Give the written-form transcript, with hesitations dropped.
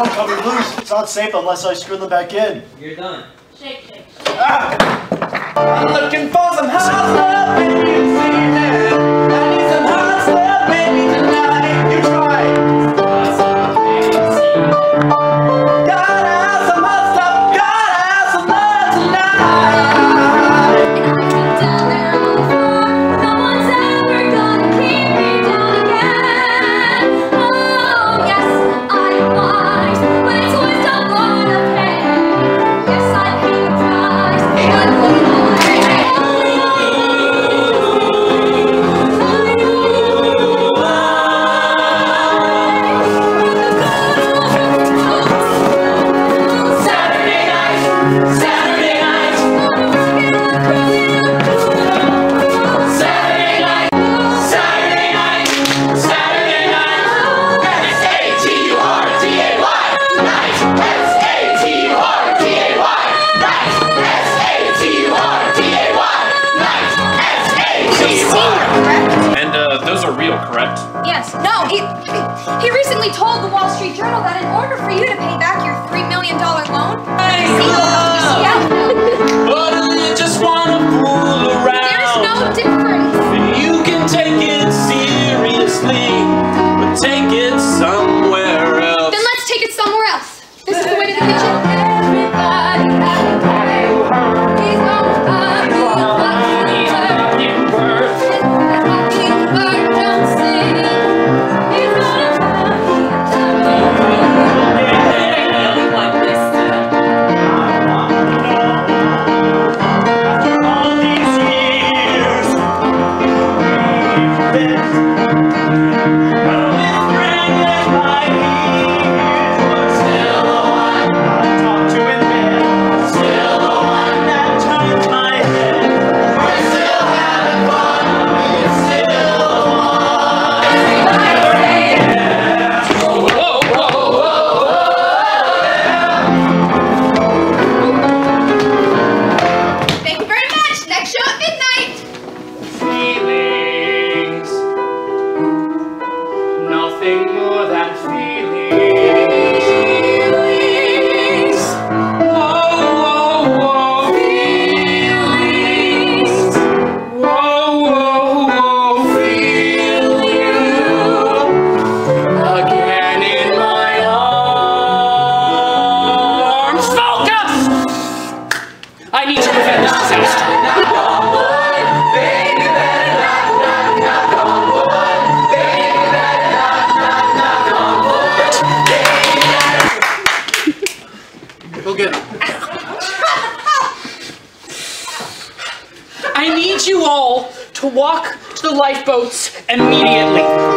I'm coming loose. It's not safe unless I screw them back in. You're done. Shake, shake. Ah! I'm looking for some hot stuff, baby, this evening. I need some hot stuff, baby, tonight. You try. Gotta have some hot stuff, gotta have some love tonight. And I've been down there on the floor. No one's ever gonna keep me down again. Oh, yes, I might, but it's always a lot of pain. Yes, I pay the price, but correct? Yes. No, he recently told the Wall Street Journal that in order for you to pay back your $3 million loan, But I just wanna fool around. There's no difference. You can take it seriously, but take it somewhere else. Then let's take it somewhere else. This is the way to the kitchen. I need you all to walk to the lifeboats immediately.